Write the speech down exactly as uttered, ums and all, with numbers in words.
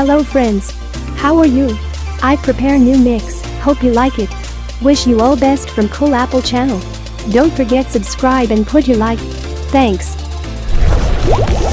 Hello friends. How are you? I prepare new mix, hope you like it. Wish you all best from Coolapple channel. Don't forget subscribe and put your like. Thanks.